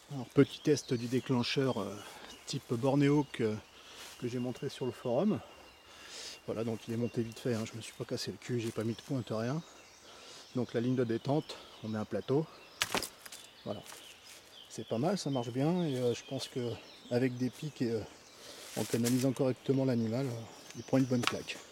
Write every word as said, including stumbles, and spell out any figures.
Alors, petit test du déclencheur euh, type Bornéo que, que j'ai montré sur le forum. Voilà, donc il est monté vite fait, hein, je me suis pas cassé le cul, j'ai pas mis de pointe, rien. Donc la ligne de détente, on met un plateau. Voilà. C'est pas mal, ça marche bien et euh, je pense que avec des pics et euh, en canalisant correctement l'animal, euh, il prend une bonne claque.